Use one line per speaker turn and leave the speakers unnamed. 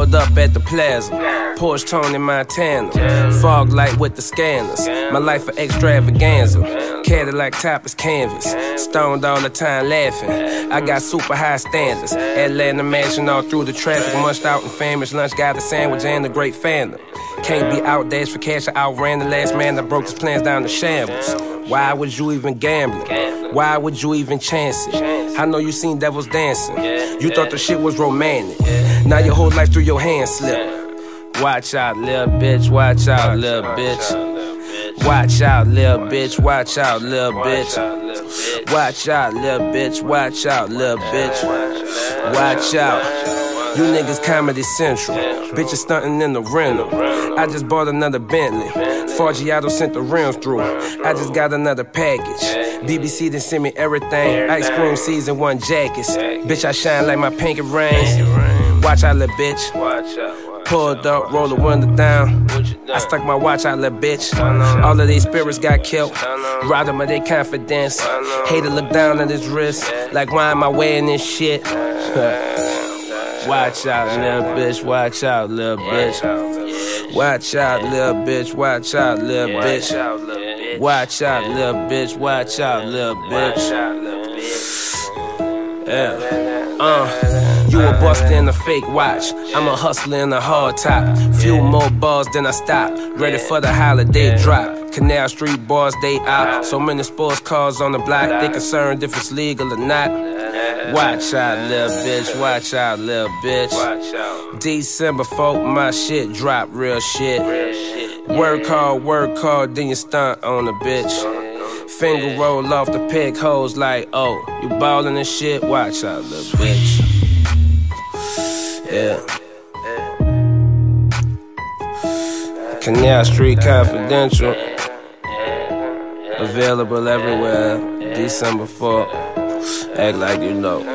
Pulled up at the plaza, Porsche Tony Montana, fog light with the scanners, my life an extravaganza, Cadillac top is canvas, stoned all the time laughing, I got super high standards, Atlanta mansion all through the traffic, munched out and famished, lunch got a sandwich and a great Fanta. Can't be outdashed for cash, I outran the last man that broke his plans down to shambles. Why would you even gamble? Why would you even chance it? I know you seen devils dancing. You thought the shit was romantic. Now your whole life through your hands slip. Watch out, little bitch, watch out, little bitch. Watch out, little bitch, watch out, little bitch. Watch out, little bitch, watch out, little bitch. Watch out. You niggas Comedy Central, bitches stunting in the rental. I just bought another Bentley, Forgiato sent the rims through. I just got another package, BBC done sent me everything. Ice cream season 1 jackets, bitch I shine like my pinky rings. Watch out little bitch, pulled up, roll the window down. I stuck my watch out little bitch. All of these spirits got killed, robbed them of their confidence. Hater look down at his wrist, like why am I wearing this shit? Watch out, little bitch, watch out, little bitch. Watch out, little bitch, watch out, little bitch. Watch out, little bitch, watch out, little bitch. Yeah. You a buster in a fake watch, I'm a hustler in a hard top. Few more balls than I stop, ready for the holiday drop. Canal Street bars, they out. So many sports cars on the block, they concerned if it's legal or not. Watch out, little bitch, watch out, little bitch. December 4th, my shit drop, real shit. Work hard, then you stunt on the bitch. Finger roll off the peg hoes like, oh, you ballin' and shit, watch out, little bitch. Yeah. Canal Street Confidential, available everywhere, December 4th. Act like you know.